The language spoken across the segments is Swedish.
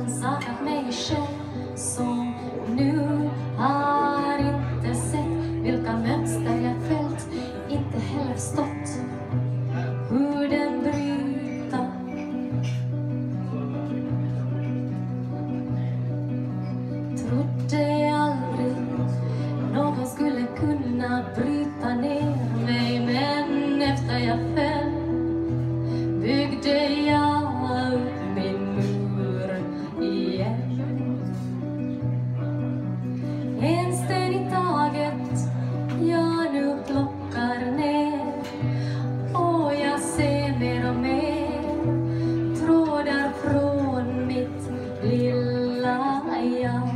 saknat mig själv som nu har inte sett vilka mönster jag följt, inte heller stått hur den bryta. Trodde aldrig någon skulle kunna bryta ner mig, men efter jag föll byggde jag upp min mur igen. En sten i taget jag nu plockar ner, och jag ser mer och mer trådar från mitt lilla jag.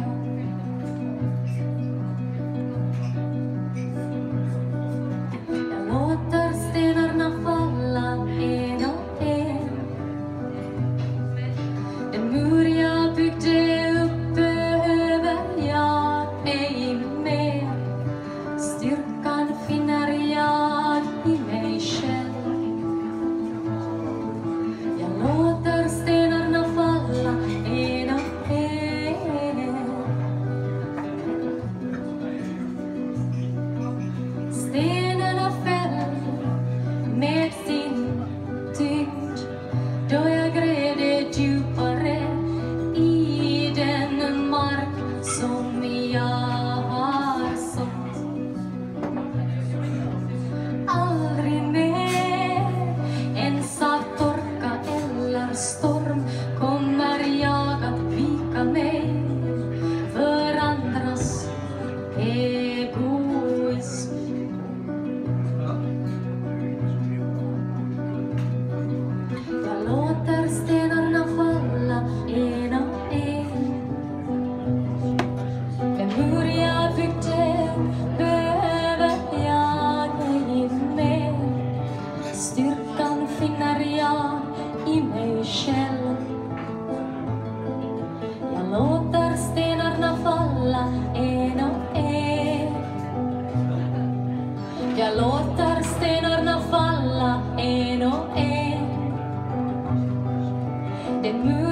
Jag låter stenarna falla en och en. Den mur jag byggde upp behöver jag ej mer. Styrkan finner jag i mig själv. Jag låter stenarna falla en och en. Stenarna föll med sin tyngd då jag grävde djupare i den mark som jag har sått. Aldrig mer ens av torka eller storm kommer jag att vika mig för andras egoism. Jag låter stenarna falla en och en. Den mur jag byggde behöver jag ej mer. Styrkan finner jag i mig själv. Jag låter stenarna falla en och en. Jag låter stenarna falla en och en. Den mur